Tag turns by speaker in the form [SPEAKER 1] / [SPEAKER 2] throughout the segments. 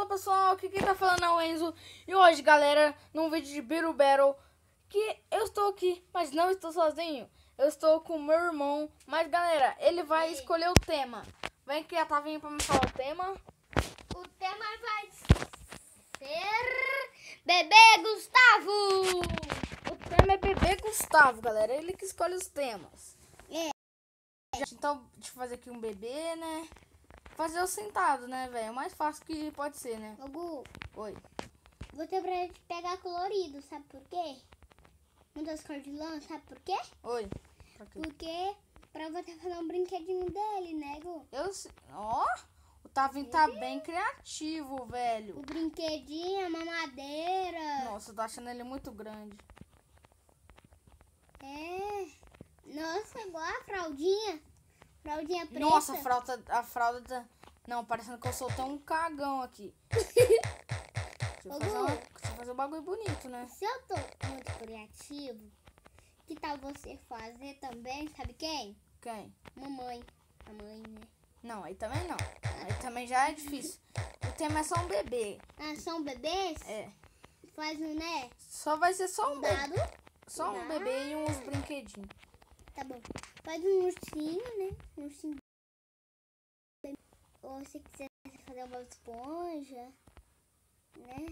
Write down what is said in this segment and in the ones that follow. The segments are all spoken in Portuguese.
[SPEAKER 1] Fala pessoal, aqui quem tá falando é o Enzo. E hoje, galera, num vídeo de Beetle Battle, que eu estou aqui, mas não estou sozinho. Eu estou com o meu irmão, mas galera, ele vai escolher o tema. Vem que já tá vindo pra me falar o tema.
[SPEAKER 2] O tema vai ser Bebê Gustavo.
[SPEAKER 1] O tema é Bebê Gustavo, galera. Ele que escolhe os temas. Então, deixa eu fazer aqui um bebê, né? Fazer o sentado, né, velho? O mais fácil que pode ser, né?
[SPEAKER 2] Ô Gu,
[SPEAKER 1] Oi.
[SPEAKER 2] vou ter pra gente pegar colorido, sabe por quê? Muitas cores de lã, sabe por quê?
[SPEAKER 1] Oi. Pra quê?
[SPEAKER 2] Porque pra você fazer um brinquedinho dele, né, Gu?
[SPEAKER 1] Ó, o Tavinho tá bem criativo, velho.
[SPEAKER 2] O brinquedinho, a mamadeira.
[SPEAKER 1] Nossa, eu tô achando ele muito grande.
[SPEAKER 2] É. Nossa, igual a fraldinha. Fraldinha preta.
[SPEAKER 1] Nossa, a fralda tá... Não, parecendo que eu soltei um cagão aqui. Deixa eu fazer um bagulho bonito, né?
[SPEAKER 2] Se eu tô muito criativo, que tal você fazer também, sabe quem?
[SPEAKER 1] Quem?
[SPEAKER 2] Mamãe. A mãe, né?
[SPEAKER 1] Não, aí também não. Aí também já é difícil. O tema é só um bebê.
[SPEAKER 2] Ah, são bebês?
[SPEAKER 1] É.
[SPEAKER 2] Faz um, né?
[SPEAKER 1] Só vai ser só um bebê.
[SPEAKER 2] Dado.
[SPEAKER 1] Só um bebê e uns brinquedinhos.
[SPEAKER 2] Tá bom. Faz um ursinho, né? Um ursinho. Ou se quiser fazer uma esponja, né?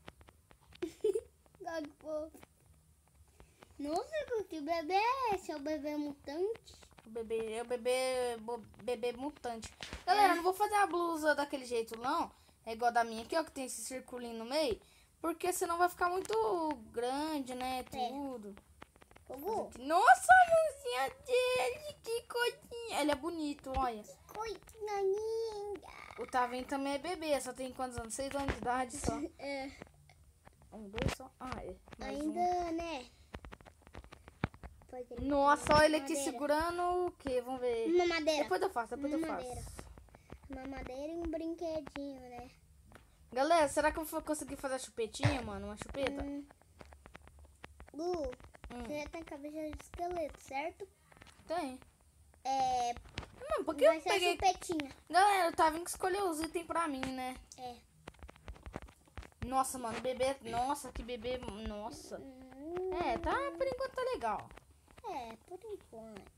[SPEAKER 2] Ai, que fofo. Nossa, que bebê é esse? É o bebê mutante?
[SPEAKER 1] O bebê é o bebê mutante. Galera, não vou fazer a blusa daquele jeito, não. É igual da minha aqui, ó, que tem esse circulinho no meio. Porque senão vai ficar muito grande, né? Tudo. Nossa, a mãozinha dele, que coisinha. Ele é bonito, olha.
[SPEAKER 2] Coisinha linda.
[SPEAKER 1] O Tavinho também é bebê, só tem quantos anos? 6 anos de idade só.
[SPEAKER 2] É.
[SPEAKER 1] 1, 2 só. Ah, é. Mais
[SPEAKER 2] Ainda,
[SPEAKER 1] um.
[SPEAKER 2] né?
[SPEAKER 1] Nossa, olha ele aqui segurando o quê? Vamos ver.
[SPEAKER 2] Uma madeira.
[SPEAKER 1] Depois eu faço, depois eu
[SPEAKER 2] Mamadeira.
[SPEAKER 1] faço.
[SPEAKER 2] Uma madeira e um brinquedinho, né?
[SPEAKER 1] Galera, será que eu vou conseguir fazer a chupetinha, mano? Uma chupeta?
[SPEAKER 2] Gu, você tem cabeça de esqueleto, certo?
[SPEAKER 1] Tem.
[SPEAKER 2] É.
[SPEAKER 1] Não, porque
[SPEAKER 2] Vai
[SPEAKER 1] eu
[SPEAKER 2] ser
[SPEAKER 1] peguei...
[SPEAKER 2] a chupetinha.
[SPEAKER 1] Galera, eu tava vindo que escolher os itens pra mim, né?
[SPEAKER 2] É.
[SPEAKER 1] Nossa, mano, bebê... Nossa, que bebê... Nossa. É, tá... Por enquanto tá legal.
[SPEAKER 2] É, por enquanto.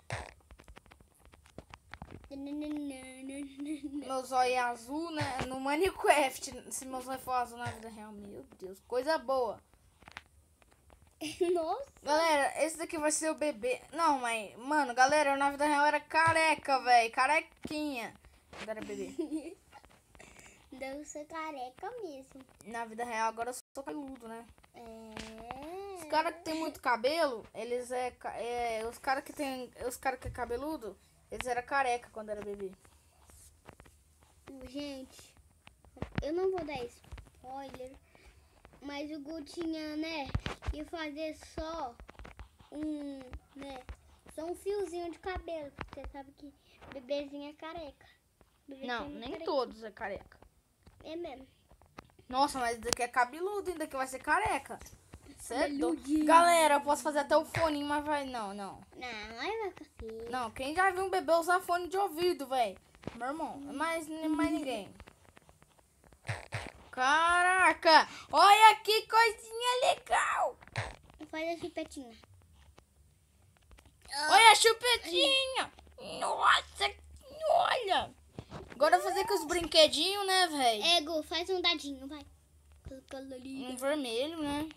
[SPEAKER 1] Meu zóio é azul, né? No Minecraft. Se meu zóio for azul na vida real, meu Deus. Coisa boa.
[SPEAKER 2] Nossa.
[SPEAKER 1] Galera, esse daqui vai ser o bebê. Não, mas... Mano, galera, eu na vida real era careca, velho. Carequinha. Quando era bebê.
[SPEAKER 2] Deve ser careca mesmo.
[SPEAKER 1] Na vida real, agora eu sou cabeludo, né?
[SPEAKER 2] É.
[SPEAKER 1] Os caras que tem muito cabelo, eles os caras que é cabeludo, eles eram careca quando era bebê.
[SPEAKER 2] Gente, eu não vou dar spoiler, mas o Gu tinha, né, que fazer só só um fiozinho de cabelo, porque você sabe que bebezinho é careca.
[SPEAKER 1] Não, nem todos é careca.
[SPEAKER 2] É mesmo.
[SPEAKER 1] Nossa, mas daqui é cabeludo, ainda que vai ser careca. Certo?
[SPEAKER 2] Cabeludinho.
[SPEAKER 1] Galera, eu posso fazer até o fone, mas vai... Não.
[SPEAKER 2] Não, aí vai ficar feio.
[SPEAKER 1] Não, quem já viu um bebê usar fone de ouvido, velho? Meu irmão, mais ninguém. Caraca! Olha que coisinha legal!
[SPEAKER 2] Faz a chupetinha.
[SPEAKER 1] Olha a chupetinha! Nossa, olha! Agora eu vou fazer com os brinquedinhos, né, velho?
[SPEAKER 2] É, Gu, faz um dadinho, vai.
[SPEAKER 1] Um vermelho, né?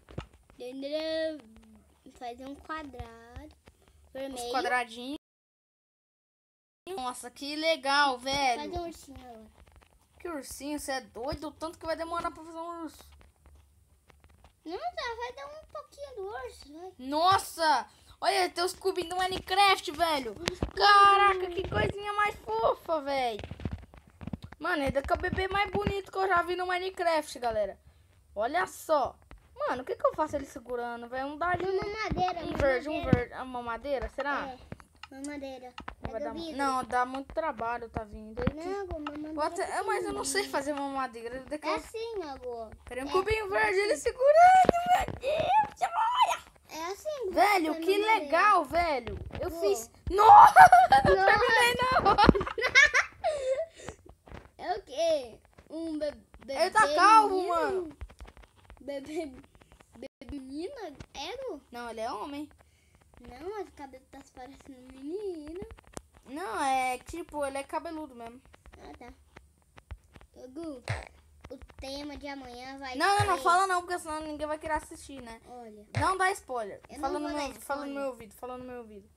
[SPEAKER 2] Fazer um quadrado.
[SPEAKER 1] Os
[SPEAKER 2] Vermelho.
[SPEAKER 1] quadradinhos. Nossa, que legal, velho.
[SPEAKER 2] Faz um ursinho agora.
[SPEAKER 1] Que ursinho, você é doido? O tanto que vai demorar pra fazer um urso.
[SPEAKER 2] Não, tá, vai dar um pouquinho do urso, vai.
[SPEAKER 1] Nossa! Olha, tem os cubinhos do Minecraft, velho. Caraca, que coisinha mais fofa, velho. Mano, esse daqui é o bebê mais bonito que eu já vi no Minecraft, galera. Olha só. Mano, o que que eu faço ele segurando, velho? Um dadinho.
[SPEAKER 2] Uma madeira.
[SPEAKER 1] Um verde. Uma madeira, será?
[SPEAKER 2] É, uma madeira.
[SPEAKER 1] Vai dar...
[SPEAKER 2] vidro.
[SPEAKER 1] Não, dá muito trabalho, tá vindo.
[SPEAKER 2] Não, Gu, uma madeira.
[SPEAKER 1] Mas eu não sei fazer uma madeira. Daqui
[SPEAKER 2] É assim, Gu.
[SPEAKER 1] Peraí, um cubinho verde, ele segurando, meu Deus, olha!
[SPEAKER 2] É assim.
[SPEAKER 1] Velho,
[SPEAKER 2] faz
[SPEAKER 1] que
[SPEAKER 2] uma madeira.
[SPEAKER 1] legal, velho. Eu
[SPEAKER 2] Gu.
[SPEAKER 1] fiz... Nossa, não terminei, não.
[SPEAKER 2] É o quê? Um bebê.
[SPEAKER 1] Ele tá calvo,
[SPEAKER 2] menino?
[SPEAKER 1] mano.
[SPEAKER 2] Bebê menina? Ego?
[SPEAKER 1] Não, ele é homem.
[SPEAKER 2] Não, mas o cabelo tá se parecendo um menino.
[SPEAKER 1] Não, é tipo, ele é cabeludo mesmo.
[SPEAKER 2] Ah, tá. Gu, o tema de amanhã vai
[SPEAKER 1] Não,
[SPEAKER 2] ser...
[SPEAKER 1] não fala não, porque senão ninguém vai querer assistir, né?
[SPEAKER 2] Olha,
[SPEAKER 1] Não dá spoiler.
[SPEAKER 2] Eu
[SPEAKER 1] Fala
[SPEAKER 2] não
[SPEAKER 1] no
[SPEAKER 2] vou
[SPEAKER 1] meu,
[SPEAKER 2] dar
[SPEAKER 1] fala no
[SPEAKER 2] spoiler.
[SPEAKER 1] meu ouvido, fala no meu ouvido.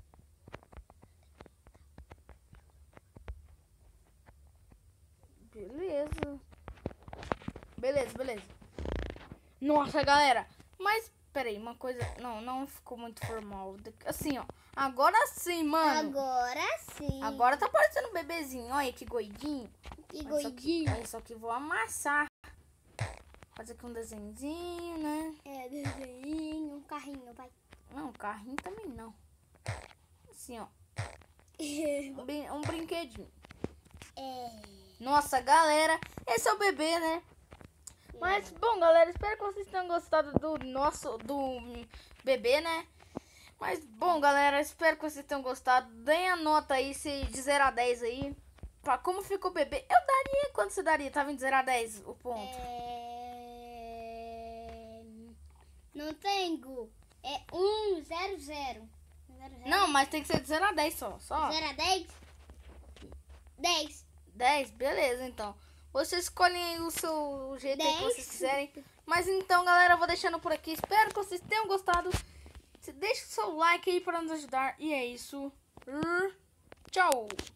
[SPEAKER 1] Beleza. Beleza. Nossa, galera. Mas, peraí, uma coisa... Não ficou muito formal. Assim, ó. Agora sim, mano.
[SPEAKER 2] agora sim.
[SPEAKER 1] Agora tá parecendo um bebezinho. Olha que goidinho.
[SPEAKER 2] Que
[SPEAKER 1] Olha só
[SPEAKER 2] goidinho.
[SPEAKER 1] Olha só que vou amassar. Fazer aqui um desenhozinho, né?
[SPEAKER 2] É, desenho, um carrinho, vai.
[SPEAKER 1] Não, carrinho também não. Assim, ó. Um brinquedinho. Nossa, galera. Esse é o bebê, né? Mas, bom, galera, espero que vocês tenham gostado do bebê, né? Mas, bom, galera, espero que vocês tenham gostado. Deem a nota aí, de 0 a 10 aí. Pra como ficou o bebê. Eu daria, quanto você daria? Tava em 0 a 10 o ponto.
[SPEAKER 2] Não tenho. É 0, 0.
[SPEAKER 1] Não, mas tem que ser de 0 a 10 só.
[SPEAKER 2] 0 a 10? 10.
[SPEAKER 1] 10, beleza, então. Vocês escolhem aí o seu jeito aí que
[SPEAKER 2] 10.
[SPEAKER 1] vocês quiserem. Mas então, galera, eu vou deixando por aqui. Espero que vocês tenham gostado. Deixa o seu like aí para nos ajudar. E é isso. Tchau!